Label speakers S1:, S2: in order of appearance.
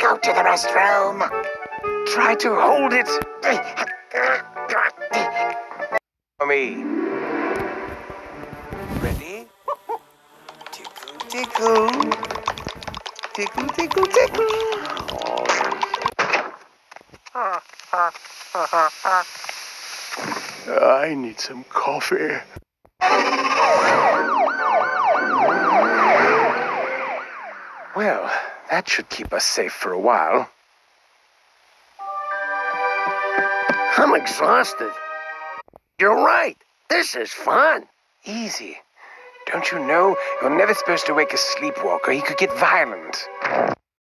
S1: go to the restroom.
S2: Try to hold it. For me. Ready? Tickle, tickle. Tickle, tickle, tickle. I need some coffee. Well, that should keep us safe for a while.
S1: I'm exhausted. You're right. This is fun.
S2: Easy. Don't you know you're never supposed to wake a sleepwalker? He could get violent.